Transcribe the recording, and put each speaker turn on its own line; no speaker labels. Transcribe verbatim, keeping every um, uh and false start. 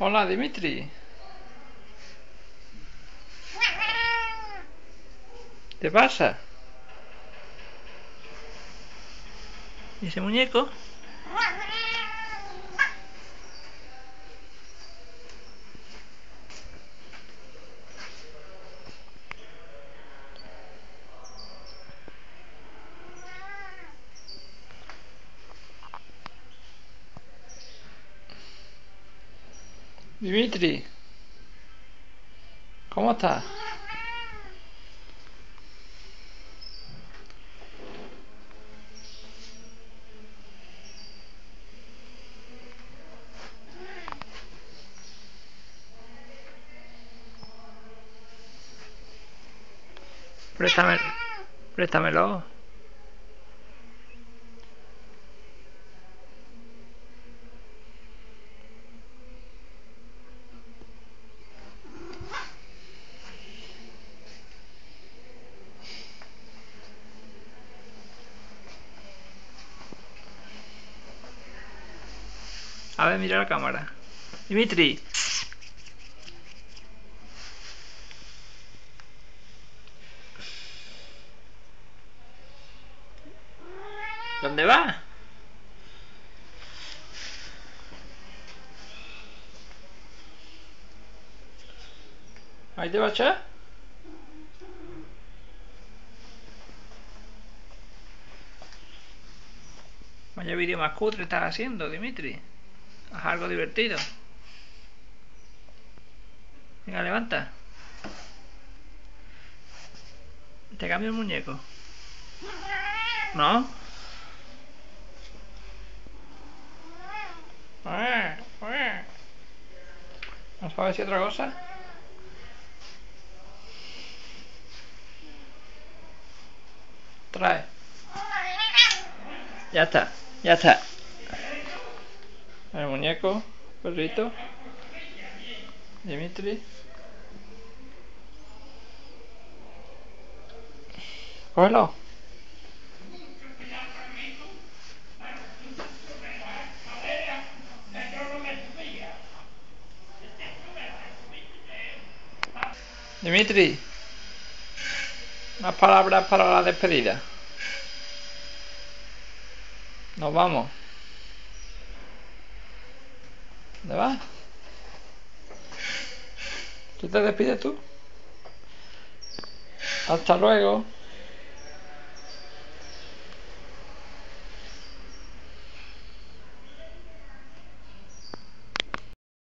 Hola, Dimitri. ¿Qué pasa? ¿Y ese muñeco? Dimitri, ¿cómo estás? Préstame, préstamelo. A ver, mira la cámara. Dimitri. ¿Dónde vas? ¿Ahí te vas a echar? Vaya vídeo más cutre estás haciendo, Dimitri. Haz algo divertido. Venga, levanta. Te cambio el muñeco. ¿No? ¿No sabes si otra cosa? Trae. Ya está, ya está. El muñeco, perrito. Dimitri. Cógelo. Dimitri, unas palabras para la despedida. Nos vamos. ¿Dónde vas? ¿Tú te despides tú? Hasta luego.